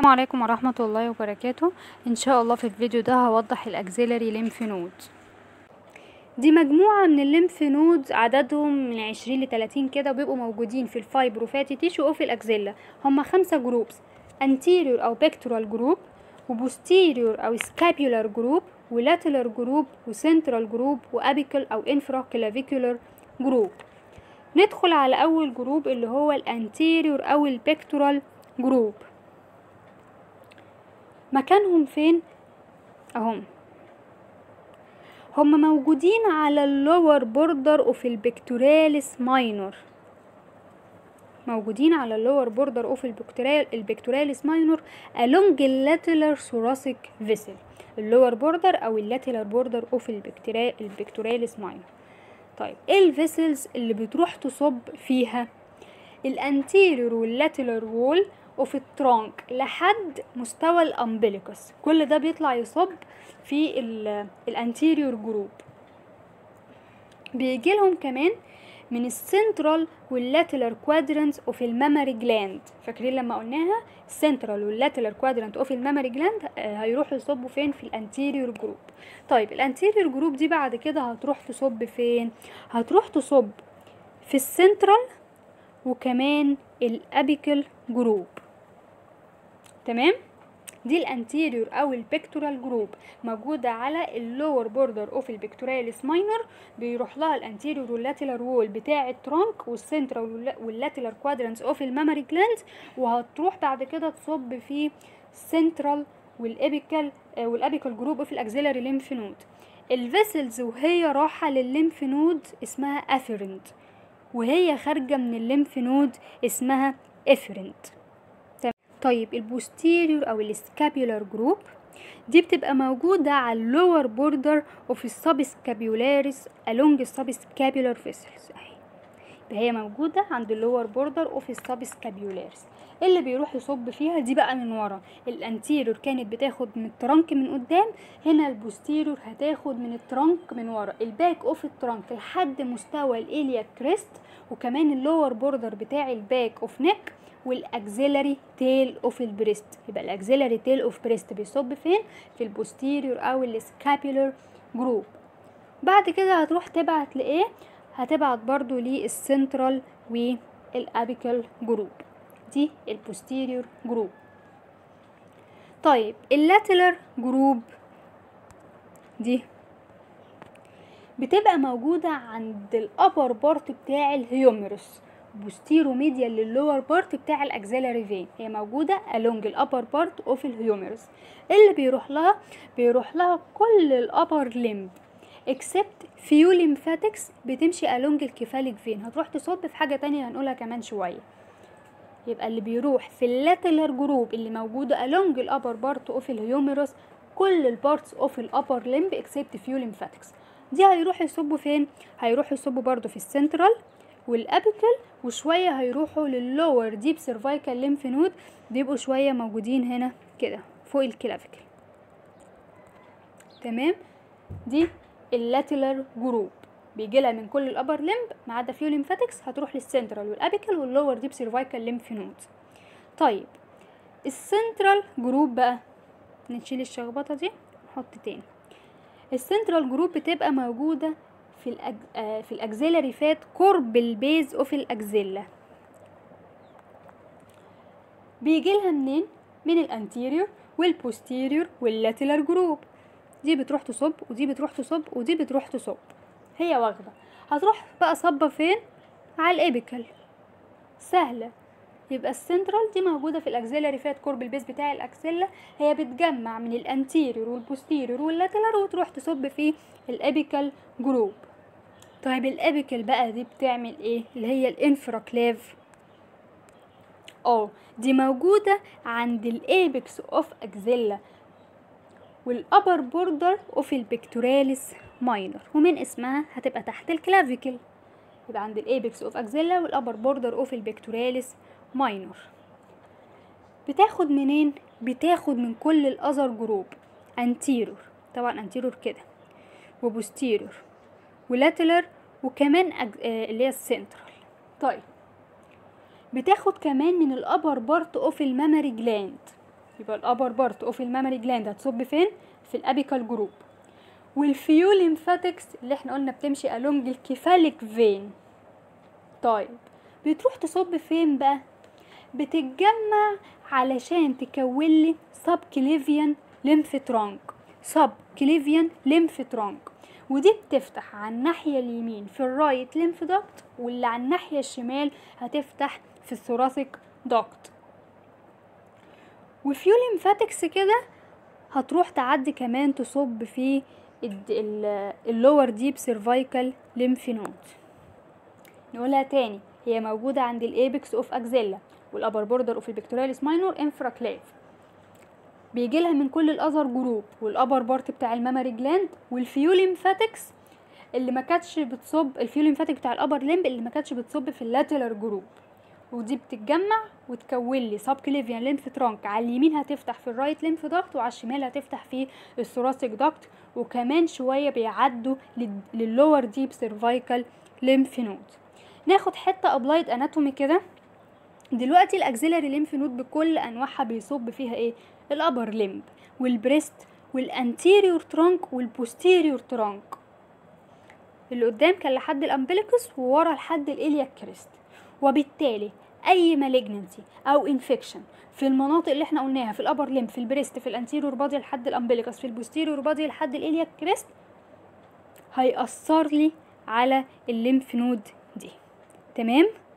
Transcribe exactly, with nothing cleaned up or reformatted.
عليكم ورحمة الله وبركاته. ان شاء الله في الفيديو ده هوضح الاكسيلري ليمف نود. دي مجموعة من الليمف نود عددهم من عشرين لتلاتين كده، وبيبقوا موجودين في الفايبروفاتي تيشو او في الاكزيلا. هما خمسة جروبس: anterior او pectoral جروب، وبوستيريور او scapular جروب، ولاترال جروب، وسنترال جروب، وابيكال او انفرا كلافيكولار جروب. ندخل على اول جروب اللي هو الانتيريور او البيكتورال جروب. مكانهم فين؟ اهم هم موجودين على اللور بوردر اوف البكتوراليس ماينور، موجودين على اللور بوردر اوف البكتورال البكتوراليس ماينور along اللاتيلر ثوراسيك فيسل، اللور بوردر او اللاتيلر بوردر اوف البكتوراليس ماينور. طيب ايه الفيسلز اللي بتروح تصب فيها؟ الانتيريور واللاتيلر وول وفي الترانك لحد مستوى الامبليكس، كل ده بيطلع يصب في الانتيريور جروب. بيجي لهم كمان من السنترال واللاتيلر كوادرانت اوف المامري جلاند. فاكرين لما قلناها السنترال واللاتيلر كوادرانت اوف المامري جلاند هيروحوا يصبوا فين؟ في الانتيريور جروب. طيب الانتيريور جروب دي بعد كده هتروح تصب فين؟ هتروح تصب في السنترال وكمان الابيكال جروب. تمام؟ دي الانتيريور او البيكتورال جروب موجوده على اللور بوردر اوف البكتوراليس ماينور، بيروح لها الانتيريور واللاتيلر وول بتاع الترانك والسنترال واللاتيلر كوادرانتس اوف المامري جلاند، وهتروح بعد كده تصب في السنترال والابيكال والابيكال جروب اوف الاكسيلاري ليمف نود. الفيسلز وهي رايحه للليمف نود اسمها افيرنت، وهي خارجه من الليمف نود اسمها افيرنت. طيب البوستيريور او السكابيولار جروب دي بتبقى موجودة على اللور بوردر اوف السبسكابيولاريس along السبسكابيولار فيسلز اهي، هي موجودة عند اللور بوردر اوف السبسكابيولاريس. اللي بيروح يصب فيها دي بقى من ورا. الانتيريور كانت بتاخد من الترنك من قدام، هنا البوستيريور هتاخد من الترنك من ورا، الباك اوف الترنك لحد مستوى الالياك كريست، وكمان اللور بوردر بتاع الباك اوف نيك والاكسيلاري تيل اوف البريست. يبقى الاكسيلاري تيل اوف بريست بيصب فين؟ في البوستيريور او السكابيولار جروب. بعد كده هتروح تبعت لايه؟ هتبعت برضو للسنترال والابيكال جروب، دي البوستيريور جروب. طيب اللاتيلر جروب دي بتبقى موجودة عند الابر بارت بتاع الهيوميروس، بوستيرو ميديال لللور بارت بتاع الاكسيلاري فين، هي موجوده along الابر بارت اوف الهيوميروس. اللي بيروح لها بيروح لها كل الابر ليمب اكسبت فيو ليمفاتكس بتمشي along الكيفاليك فين، هتروح تصب في حاجه تانية هنقولها كمان شويه. يبقى اللي بيروح في اللاتيلر جروب اللي موجوده along الابر بارت اوف الهيوميروس كل البارتس اوف الابر ليمب اكسبت فيو ليمفاتكس، دي هيروحوا يصبوا فين؟ هيروحوا يصبوا برضو في السنترال والابيكال، وشويه هيروحوا لللور ديب سيرفايكال ليمف نود، بيبقوا شويه موجودين هنا كده فوق الكلافيكل. تمام؟ دي اللاتيلر جروب بيجي لها من كل الابر ليمب ما عدا فيو ليمفاتكس، هتروح للسنترال والابيكال واللور ديب سيرفايكال ليمف نود. طيب السنترال جروب بقى نشيل الشخبطه دي نحط تاني. السنترال جروب بتبقى موجوده في الأج... آه في الاكسيلاري فات قرب البيز اوف الاكسيلا. بيجي لها منين؟ من الانتيريور والبوستيريور واللاتيلر جروب، دي بتروح تصب ودي بتروح تصب ودي بتروح تصب، هي واخده. هتروح بقى صبه فين؟ على الابيكال، سهله. يبقى السنترال دي موجوده في الاكسيلاري فات قرب البيز بتاع الاكسيلا، هي بتجمع من الانتيريور والبوستيريور واللاتيلر وتروح تصب في الابيكال جروب. طيب الابيكال بقى دي بتعمل ايه؟ اللي هي الانفراكليف، اه دي موجودة عند الايبكس اوف اكسيلا والابر بوردر اوف البكتوراليس ماينور، ومن اسمها هتبقى تحت الكلافيكل، يبقى عند الايبكس اوف اكسيلا والابر بوردر اوف البكتوراليس ماينور. بتاخد منين؟ بتاخد من كل الاذر جروب، انتيرور طبعا انتيرور كده، وبوستيرور ولاتيلر، وكمان أج... آه اللي هي السنترال. طيب بتاخد كمان من الابر بارت اوف المامري جلاند، يبقى الابر بارت اوف المامري جلاند هتصب فين؟ في الابيكال جروب. والفيو ليمفاتكس اللي احنا قلنا بتمشي along الكيفاليك فين، طيب بتروح تصب فين بقى؟ بتتجمع علشان تكون لي سب كليفيان ليمف ترانك، سب كليفيان ليمف ترانك، ودي بتفتح على الناحية اليمين في الرايت ليمف داكت، واللي على الناحية الشمال هتفتح في الثوراسيك داكت. وفيو ليمفاتكس كده هتروح تعدي كمان تصب في اللور ديب سيرفايكال ليمف نود. نقولها تاني، هي موجودة عند الايبكس اوف اكزيلا والابر بوردر اوف البكتوراليس ماينور انفراكليف، بيجي لها من كل الاذر جروب والابر بارت بتاع المامري جلاند. والفيو ليمفاتكس اللي ما كانتش بتصب، الفيو ليمفاتيك بتاع الابر ليمب اللي ما كانتش بتصب في اللاترال جروب، ودي بتتجمع وتكون لي سب كليفيان ليمف ترانك، على اليمين هتفتح في الرايت ليمف داكت وعلى الشمال هتفتح في الثوراسيك داكت، وكمان شويه بيعدوا لللور ديب سيرفايكال ليمف نود. ناخد حته ابلايد اناتومي كده. دلوقتي الاكسيلاري ليمف نود بكل انواعها بيصب فيها ايه؟ الابر ليمب والبريست والانتيريور ترانك والبوستيريور ترانك. اللي قدام كان لحد الامبليكس وورا لحد الالياك كريست. وبالتالي اي مالجنسي او انفكشن في المناطق اللي احنا قلناها، في الابر ليمب، في البريست، في الانتيريور بادي لحد الامبليكس، في البوستيريور بادي لحد الالياك كريست، هيأثر لي على الليمف نود دي. تمام؟